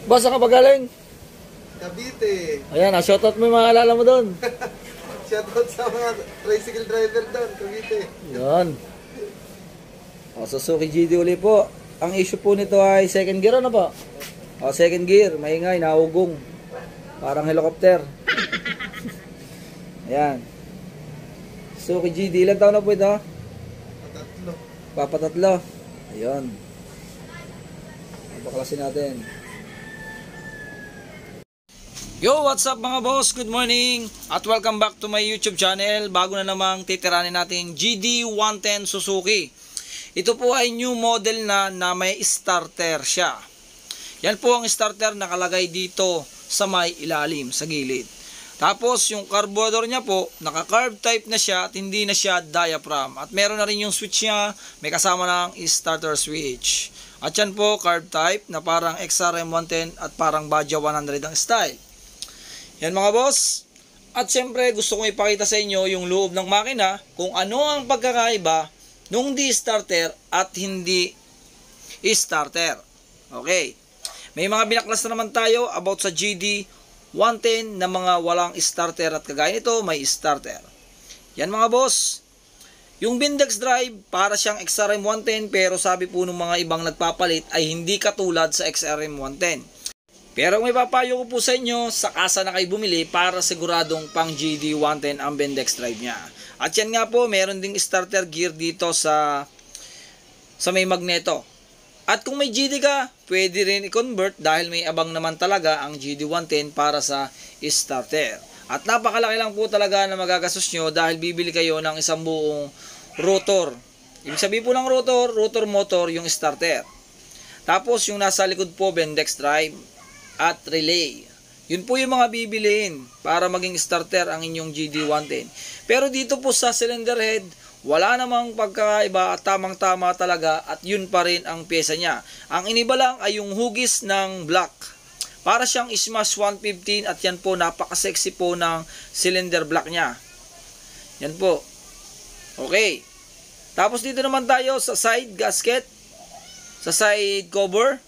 Boss, saan ka ba galing? Cavite. Ayan, shoutout mo yung mga alala mo doon. Shoutout sa mga tricycle driver doon, Cavite. Yan. O, Suzuki GD uli po. Ang issue po nito ay second gear, ano po? O, second gear, maingay, naugong. Parang helicopter. Ayan. Suzuki GD, ilang taon na po ito? Patatlo. Papatatlo. Ayan. Papaklasin natin. Yo, what's up mga boss? Good morning at welcome back to my YouTube channel. Bago na namang titiranin natin GD110 Suzuki. Ito po ay new model na may starter siya. Yan po ang starter nakalagay dito sa may ilalim, sa gilid. Tapos yung carburetor niya po, naka-carb type na siya at hindi na siya diaphragm. At meron na rin yung switch niya, may kasama ng starter switch. At yan po, carb type na parang XRM110 at parang Badja 100 ang style. Yan mga boss. At syempre gusto kong ipakita sa inyo yung loob ng makina kung ano ang pagkakaiba nung di starter at hindi starter. Okay. May mga binaklas na naman tayo about sa GD110 na mga walang starter at kagaya nito may starter. Yan mga boss. Yung Bindex drive para siyang XRM110 pero sabi po ng mga ibang nagpapalit ay hindi katulad sa XRM110. Pero may papayo ko po sa inyo, sa kasa na kayo bumili para siguradong pang GD110 ang Bindex drive niya. At yan nga po, meron ding starter gear dito sa may magneto. At kung may GD ka, pwede rin i-convert dahil may abang naman talaga ang GD110 para sa starter. At napakalaki lang po talaga na magagastos nyo dahil bibili kayo ng isang buong rotor. Ibig sabihin po ng rotor motor yung starter. Tapos yung nasa likod po, Bindex drive at relay. Yun po yung mga bibiliin para maging starter ang inyong GD110. Pero dito po sa cylinder head, wala namang pagkakaiba at tamang-tama talaga at yun pa rin ang pyesa niya. Ang iniba lang ay yung hugis ng block. Para siyang Smash 115 at yan po napaka-sexy po ng cylinder block niya. Yan po. Okay. Tapos dito naman tayo sa side gasket, sa side cover.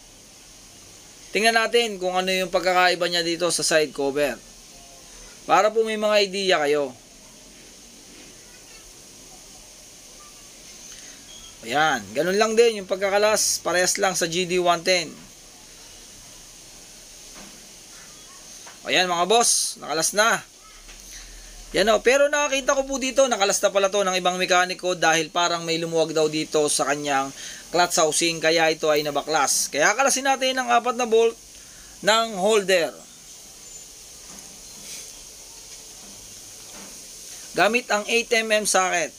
Tingnan natin kung ano yung pagkakaiba niya dito sa side cover. Para po may mga idea kayo. Ayan, ganun lang din yung pagkakalas, parehas lang sa GD110. Ayan mga boss, nakalas na. Yan o, pero nakakita ko po dito, nakalas na pala to ng ibang mekaniko dahil parang may lumuwag daw dito sa kanyang clutch housing, kaya ito ay nabaklas. Kaya kalasin natin ang 4 na bolt ng holder. Gamit ang 8mm socket.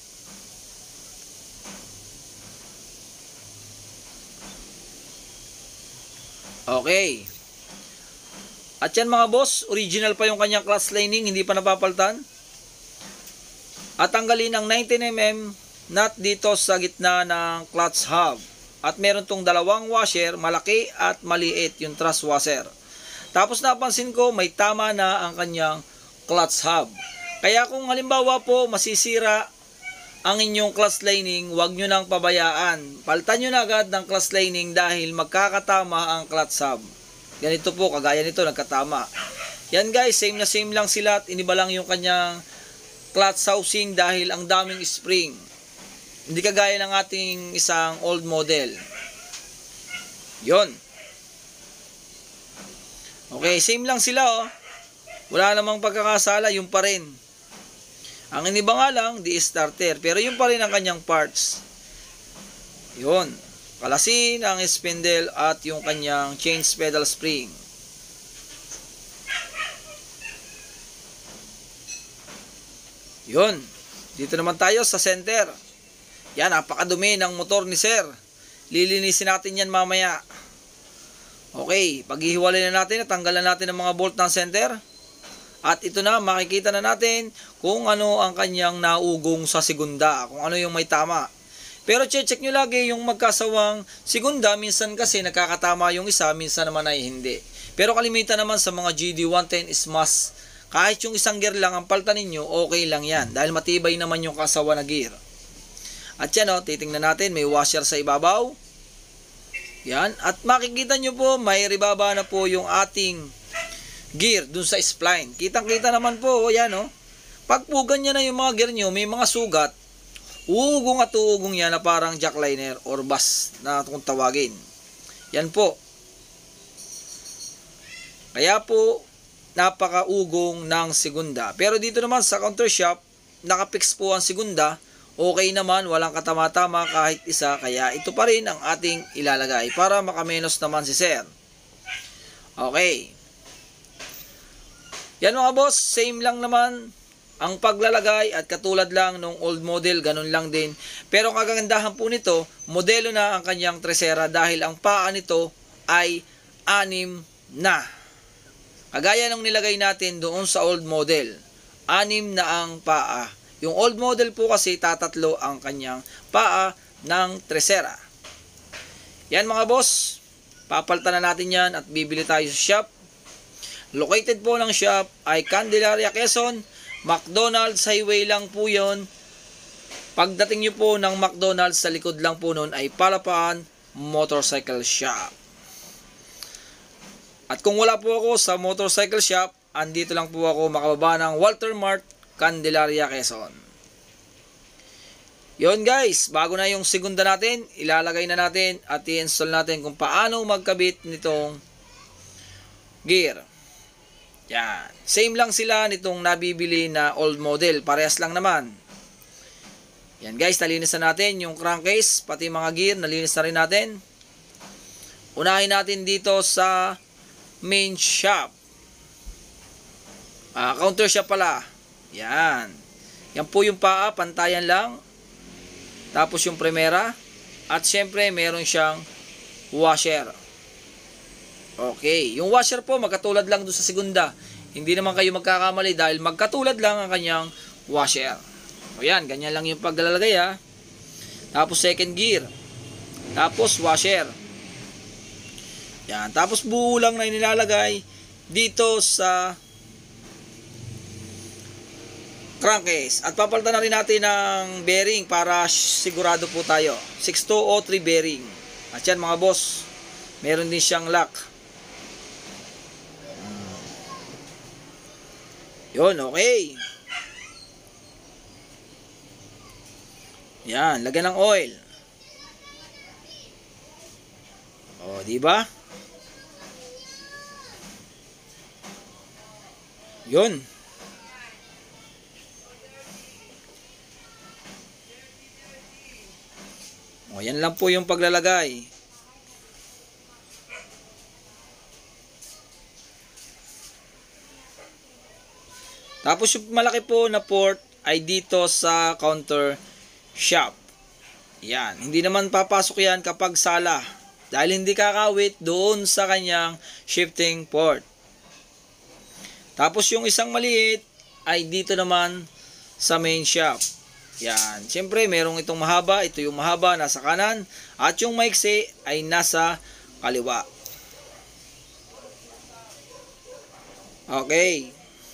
Okay. At yan mga boss, original pa yung kanyang clutch lining, hindi pa napapaltan. At tanggalin ang 19mm nut dito sa gitna ng clutch hub. At meron tong dalawang washer, malaki at maliit yung thrust washer. Tapos napansin ko may tama na ang kanyang clutch hub. Kaya kung halimbawa po masisira ang inyong clutch lining, huwag nyo nang pabayaan. Palitan nyo na agad ng clutch lining dahil magkakatama ang clutch hub. Ganito po, kagaya nito, nagkatama. Yan guys, same na same lang sila at iniba lang yung kanyang clutch housing dahil ang daming spring. Hindi kagaya ng ating isang old model. Yon. Okay, same lang sila oh. Wala namang pagkakasala, yung pa rin. Ang iniba nga lang, di starter. Pero yung pa rin ang kanyang parts. Yon. Kalasin ang spindle at yung kanyang change pedal spring. Yun. Dito naman tayo sa center. Yan, napakadumi ng motor ni sir. Lilinisin natin yan mamaya. Okay, paghihiwalay na natin, tanggalan natin ang mga bolt ng center. At ito na, makikita na natin kung ano ang kanyang naugong sa segunda. Kung ano yung may tama. Pero check nyo lagi yung magkasawang segunda. Minsan kasi nakakatama yung isa, minsan naman ay hindi. Pero kalimitan naman sa mga GD110 is must. Kahit yung isang gear lang ang paltan ninyo, okay lang yan. Dahil matibay naman yung kasawa na gear. At yan o, titingnan natin, may washer sa ibabaw. Yan. At makikita nyo po, may ribaba na po yung ating gear dun sa spline. Kitang-kita naman po, yan o. Pag po ganyan na yung mga gear nyo, may mga sugat, uugong at uugong yan na parang jackliner or bus na kung tawagin. Yan po. Kaya po, napakaugong ng segunda. Pero dito naman sa counter shop, nakapix po ang segunda. Okay naman, walang katama-tama kahit isa. Kaya ito pa rin ang ating ilalagay para makamenos naman si sir. Okay. Yan mga boss, same lang naman ang paglalagay at katulad lang nung old model, ganun lang din. Pero kagandahan po nito, modelo na ang kanyang tresera dahil ang paa nito ay 6 na. Kagaya nung nilagay natin doon sa old model, 6 na ang paa. Yung old model po kasi tatatlo ang kanyang paa ng tresera. Yan mga boss, papalitan na natin yan at bibili tayo sa shop. Located po ng shop ay Candelaria, Quezon, McDonald's Highway lang po yon. Pagdating nyo po ng McDonald's, sa likod lang po nun ay Palapaan Motorcycle Shop. At kung wala po ako sa motorcycle shop, andito lang po ako makababa ng Walter Mart, Candelaria, Quezon. Yon guys, bago na yung segunda natin, ilalagay na natin at i-install natin kung paano magkabit nitong gear. Yan. Same lang sila nitong nabibili na old model. Parehas lang naman. Yan guys, nalinis na natin yung crankcase, pati mga gear, nalinis na rin natin. Unahin natin dito sa main shop. Counter shop pala. Yan. Yan po yung paa, pantayan lang. Tapos yung primera. At syempre, meron siyang washer. Okay. Yung washer po, magkatulad lang doon sa segunda. Hindi naman kayo magkakamali dahil magkatulad lang ang kanyang washer. O yan, ganyan lang yung paglalagay ha. Tapos second gear. Tapos washer. Yan. Tapos buo lang na inilalagay dito sa crankcase. At papalitan na rin natin ng bearing para sigurado po tayo. 6203 bearing. At yan mga boss, meron din siyang lock. Yun, okay. Yan, lagyan ng oil. O, di ba? Yun. O, yan lang po yung paglalagay. Tapos yung malaki po na port ay dito sa counter shop. Yan. Hindi naman papasok yan kapag sala. Dahil hindi kakawit doon sa kanyang shifting port. Tapos yung isang maliit ay dito naman sa main shop. Yan. Siyempre, merong itong mahaba. Ito yung mahaba, nasa kanan. At yung maiksi ay nasa kaliwa. Okay.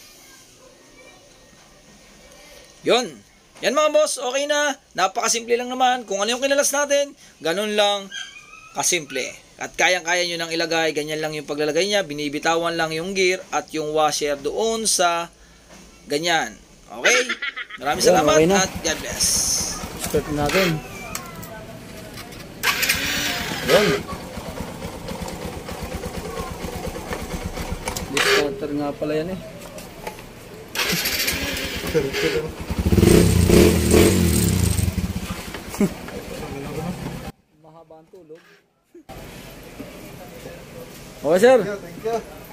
Yun. Yan mga boss, okay na. Napakasimple lang naman. Kung ano yung kinalas natin, ganun lang kasimple. At kayang-kaya nyo nang ilagay. Ganyan lang yung paglalagay niya. Binibitawan lang yung gear at yung washer doon sa ganyan. Okay? Maraming salamat okay at God bless. Start natin. Yun. Starter nga pala yan eh. Mahaba ang tulog. Okay sir. Thank you.